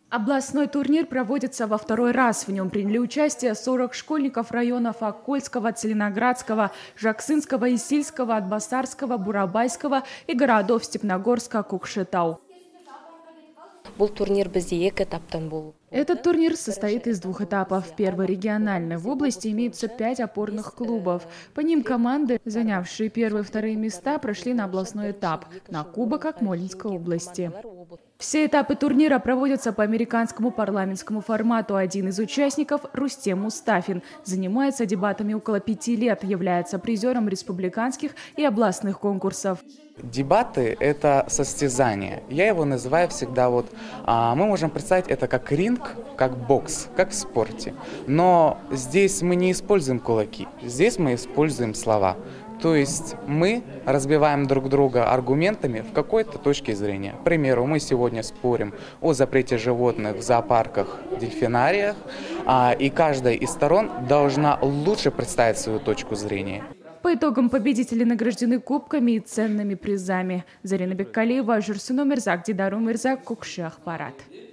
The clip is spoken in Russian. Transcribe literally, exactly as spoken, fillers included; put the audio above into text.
Областной турнир проводится во второй раз. В нем приняли участие сорок школьников районов Аккольского, Целиноградского, Жаксынского, Исильского, Атбасарского, Бурабайского и городов Степногорска, Кукшетау. Бұл турнир бізде екі этаптан болып. Этот турнир состоит из двух этапов. Первый региональный. В области имеются пять опорных клубов. По ним команды, занявшие первые и вторые места, прошли на областной этап, на Кубок Акмолинской области. Все этапы турнира проводятся по американскому парламентскому формату. Один из участников, Рустем Мустафин, занимается дебатами около пяти лет, является призером республиканских и областных конкурсов. Дебаты – это состязание. Я его называю всегда вот, а, мы можем представить это как ринг, как бокс, как в спорте. Но здесь мы не используем кулаки, здесь мы используем слова. То есть мы разбиваем друг друга аргументами в какой-то точке зрения. К примеру, мы сегодня спорим о запрете животных в зоопарках, дельфинариях, а, и каждая из сторон должна лучше представить свою точку зрения. По итогам победители награждены кубками и ценными призами. Зарина Беккалиева, Журсуну Мирзак, Дидару Мирзак, Кукши Ахпарат.